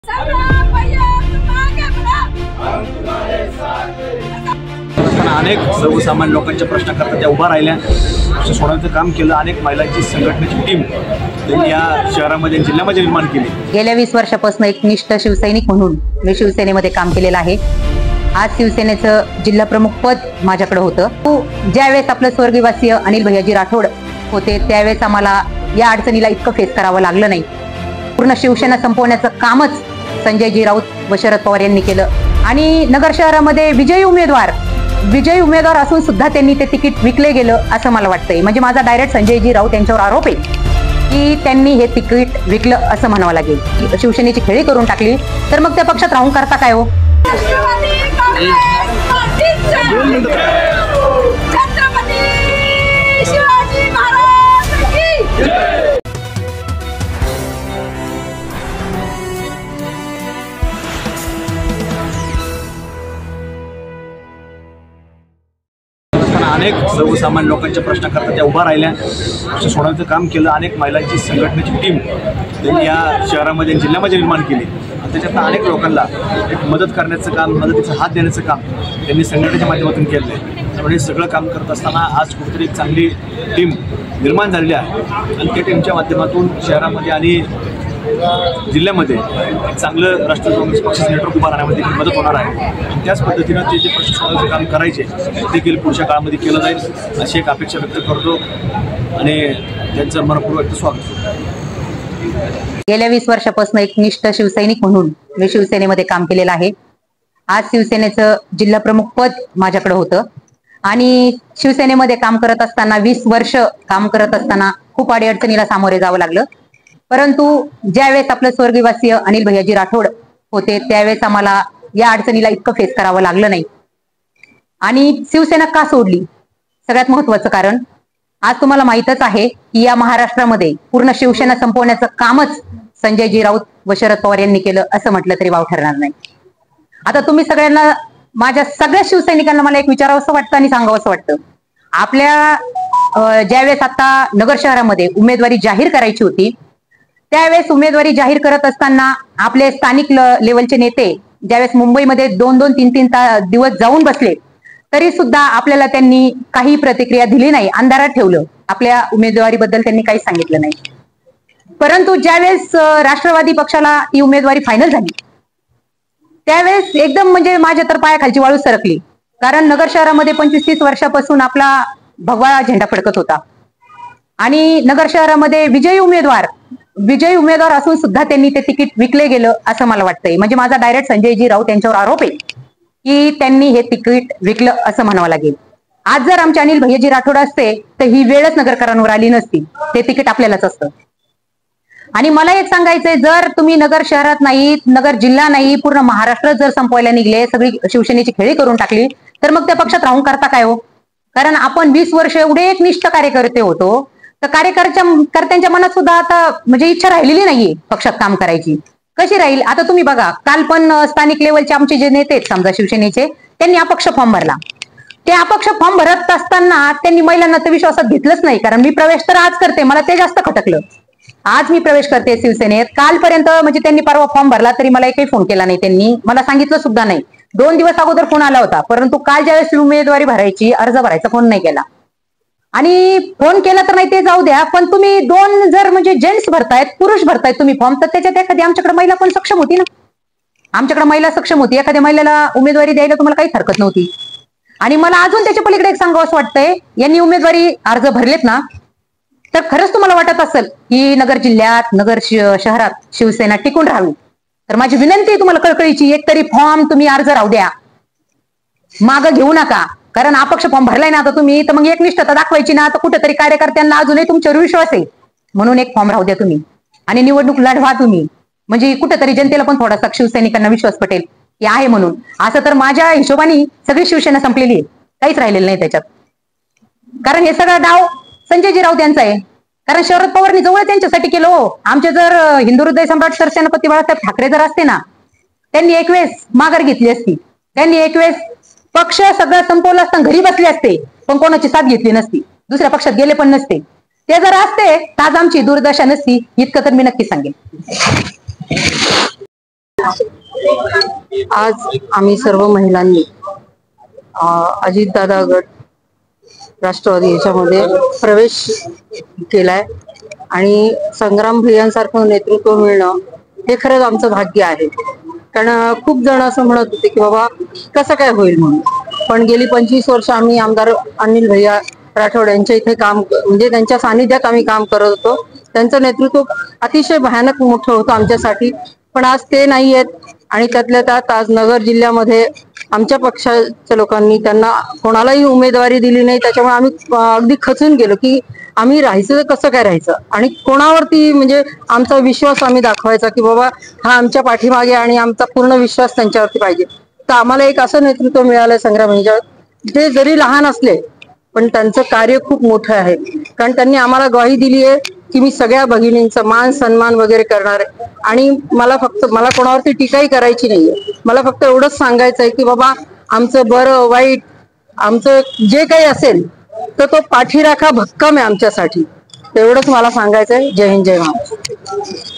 अनेक सर्वसामान्य लोकांच्या प्रश्नाकरता त्या उभा राहिल्या, सोडवण्याचं काम केलं। अनेक महिलांची संघटनेची टीम त्यांनी या शहरामध्ये जिल्ह्यामध्ये निर्माण केली। गेल्या 20 वर्षापासून एक निष्ठ शिवसैनिक म्हणून मी शिवसेनेमध्ये काम केलेलं आहे। आज शिवसेनेचं जिल्हा प्रमुख पद माझ्याकडे होतं। ज्यावेळेस आपलं स्वर्गवासी अनिल भैयाजी राठोड होते त्यावेळेस आम्हाला या अडचणीला इतकं फेस करावं लागलं नाही। पूर्ण शिवसेना संपवण्याचं कामच संजयजी राऊत व शरद पवार यांनी केलं आणि नगर शहरामध्ये विजयी उमेदवार असून सुद्धा त्यांनी ते तिकीट विकले गेलं असं मला वाटतंय। म्हणजे माझा डायरेक्ट संजयजी राऊत यांच्यावर आरोप आहे की त्यांनी हे तिकीट विकलं असं म्हणावं लागेल। शिवसेनेची खेळी करून टाकली तर मग त्या पक्षात राहून करता काय हो? अनेक सर्वसामान्य लोकांच्या प्रश्नाकरता त्या उभा राहिल्या, सोडवण्याचं काम केलं। अनेक महिलांची संघटनेची टीम त्यांनी या शहरामध्ये जिल्ह्यामध्ये निर्माण केली। त्याच्यात अनेक लोकांना एक मदत करण्याचं काम, मदतीचा हात देण्याचं काम त्यांनी संघटनेच्या माध्यमातून केलं आहे। त्यामुळे सगळं काम करत असताना आज कुठेतरी एक चांगली टीम निर्माण झालेली आहे आणि त्या टीमच्या माध्यमातून शहरामध्ये आणि जिल्ह्यामध्ये एक चांगलं राष्ट्रीय काँग्रेस पक्षाचं नेटवर्क उभा राहण्यामध्ये मदत होणार आहे आणि त्याच पद्धतीनं ते जे प्रशासनाचं काम करायचे देखील पुढच्या काळामध्ये केलं जाईल अशी एक अपेक्षा व्यक्त करतो आणि त्यांचं मनपूर्वक स्वागत। गेल्या 20 वर्षापासून एक निष्ठ शिवसैनिक म्हणून मी शिवसेनेमध्ये काम केलेलं आहे। आज शिवसेनेचं जिल्हा प्रमुख पद माझ्याकडे होतं आणि शिवसेनेमध्ये काम करत असताना 20 वर्ष काम करत असताना खूप अडचणीला सामोरे जावं लागलं। परंतु ज्यावेळेस आपलं स्वर्गवासी अनिल भैयाजी राठोड होते त्यावेळेस आम्हाला या अडचणीला इतकं फेस करावं लागलं नाही। आणि शिवसेना का सोडली? सगळ्यात महत्वाचं कारण आज तुम्हाला माहितच आहे की या महाराष्ट्रामध्ये पूर्ण शिवसेना संपवण्याचं कामच संजयजी राऊत व शरद पवार यांनी केलं असं म्हटलं तरी वाव ठरणार नाही। आता तुम्ही सगळ्यांना, माझ्या सगळ्या शिवसैनिकांना मला एक विचारावंसं वाटतं आणि सांगावंसं वाटतं, आपल्या ज्यावेळेस आता नगर शहरामध्ये उमेदवारी जाहीर करायची होती त्यावेळेस उमेदवारी जाहीर करत असताना आपले स्थानिक लेवलचे नेते ज्यावेळेस मुंबईमध्ये 2-2, 3-3 दिवस जाऊन बसले तरी सुद्धा आपल्याला त्यांनी काही प्रतिक्रिया दिली नाही, अंधारात ठेवलं। आपल्या उमेदवारीबद्दल त्यांनी काही सांगितलं नाही। परंतु ज्यावेळेस राष्ट्रवादी पक्षाला ही उमेदवारी फायनल झाली त्यावेळेस एकदम म्हणजे माझ्या तर पायाखालची वाळू सरकली। कारण नगर शहरामध्ये 25-30 वर्षापासून आपला भगवा झेंडा फडकत होता आणि नगर शहरामध्ये विजयी उमेदवार असून सुद्धा त्यांनी ते तिकीट विकले गेलं असं मला वाटतंय। म्हणजे माझा डायरेक्ट संजयजी राऊत यांच्यावर आरोप आहे की त्यांनी हे तिकीट विकलं असं म्हणावं लागेल। आज जर आमचे अनिल भैयाजी राठोड असते तर ही वेळच नगरकरांवर आली नसती, ते तिकीट आपल्यालाच असतं। आणि मला एक सांगायचंय, जर तुम्ही नगर शहरात नाही, नगर जिल्हा नाही, पूर्ण महाराष्ट्रात जर संपवायला निघले, सगळी शिवसेनेची खेळी करून टाकली तर मग त्या पक्षात राहून करता काय हो? कारण आपण 20 वर्ष एवढे एक निष्ठ कार्यकर्ते होतो तर कार्यकर्त्यांच्या मनात सुद्धा आता म्हणजे इच्छा राहिलेली नाहीये पक्षात काम करायची। कशी राहील? आता तुम्ही बघा, काल पण स्थानिक लेवलचे आमचे जे नेते आहेत समजा शिवसेनेचे, त्यांनी अपक्ष फॉर्म भरला। ते अपक्ष फॉर्म भरत असताना त्यांनी महिलांना तर विश्वासात घेतलंच नाही। कारण मी प्रवेश तर आज करते, मला ते जास्त खटकलं। आज मी प्रवेश करते शिवसेनेत, कालपर्यंत म्हणजे त्यांनी परवा फॉर्म भरला तरी मला एकही फोन केला नाही, त्यांनी मला सांगितलं सुद्धा नाही। 2 दिवस अगोदर फोन आला होता, परंतु काल ज्यावेळेस उमेदवारी भरायची, अर्ज भरायचा, फोन नाही केला। आणि फोन केला तर नाही ते जाऊ द्या, पण तुम्ही 2 जर म्हणजे जेंट्स भरतायत, पुरुष भरतायत तुम्ही फॉर्म, तर त्याच्यात एखादी आमच्याकडे महिला पण सक्षम होती ना। आमच्याकडे महिला सक्षम होती, एखाद्या महिलेला उमेदवारी द्यायला तुम्हाला काही हरकत नव्हती। आणि मला अजून त्याच्या पलीकडे एक सांगावंसं वाटतंय, यांनी उमेदवारी अर्ज भरलेत ना, तर खरंच तुम्हाला वाटत असेल की नगर जिल्ह्यात, नगर शहरात शिवसेना टिकून राहावी तर माझी विनंती आहे तुम्हाला कळकळीची, एक तरी फॉर्म तुम्ही अर्ज राहू द्या, मागं घेऊ नका। कारण अपक्ष फॉर्म भरलाय ना आता तुम्ही, तर मग एक निष्ठता दाखवायची ना, तर कुठेतरी कार्यकर्त्यांना अजूनही तुमच्यावर विश्वास आहे म्हणून एक फॉर्म राहू द्या तुम्ही आणि निवडणूक लढवा तुम्ही। म्हणजे कुठेतरी जनतेला पण थोडासा शिवसैनिकांना विश्वास पटेल की आहे म्हणून। असं तर माझ्या हिशोबाने सगळी शिवसेना संपलेली आहे, काहीच राहिलेलं नाही त्याच्यात। कारण हे सगळं डाव संजयजी राऊत यांचा आहे। कारण शरद पवारनी जवळ त्यांच्यासाठी केलं हो। आमचे जर हिंदू हृदय सम्राट सरसेनापती बाळासाहेब ठाकरे जर असते ना, त्यांनी एक वेळेस माघार घेतली असती, त्यांनी एक वेळेस पक्ष सगळं संपवलं असतं, घरी बसले असते, पण कोणाची साथ घेतली नसती, दुसऱ्या पक्षात गेले पण नसते। ते जर असते तर आज आमची दुर्दशा नसती, इतकं तर मी नक्की सांगेन। आज आम्ही सर्व महिलांनी अजितदादा गट राष्ट्रवादी याच्यामध्ये प्रवेश केलाय आणि संग्राम भैयांसारखं नेतृत्व मिळणं हे खरंच आमचं भाग्य आहे. कारण खूप जण असं म्हणत होते की बाबा कसं काय होईल म्हणून, पण गेली 25 वर्ष आम्ही आमदार अनिल भैया राठोड यांच्या इथे काम म्हणजे त्यांच्या सानिध्यात आम्ही काम करत होतो. त्यांचं नेतृत्व अतिशय भयानक मोठं होतं आमच्यासाठी, पण आज ते नाही आहेत. आणि त्यातल्या त्यात आज नगर जिल्ह्यामध्ये आमच्या पक्षाच्या लोकांनी त्यांना कोणालाही उमेदवारी दिली नाही. त्याच्यामुळे आम्ही अगदी खचून गेलो की आम्ही राहायचं तर कसं काय राहायचं आणि कोणावरती म्हणजे आमचा विश्वास आम्ही दाखवायचा की बाबा हा आमच्या पाठीमागे आणि आमचा पूर्ण विश्वास त्यांच्यावरती पाहिजे. तर आम्हाला एक असं नेतृत्व मिळालंय संग्राम यांच्यावर, ते जरी लहान असले पण त्यांचं कार्य खूप मोठं आहे. कारण त्यांनी आम्हाला ग्वाही दिली आहे की मी सगळ्या भगिनींचा मान सन्मान वगैरे करणार आहे. आणि मला कोणावरती टीकाही करायची नाहीये. मला फक्त एवढंच सांगायचं आहे की बाबा आमचं बरं वाईट आमचं जे काही असेल तर तो पाठीराखा भक्कम आहे आमच्यासाठी. एवढंच मला सांगायचंय. जय हिंद, जय महाराष्ट्र.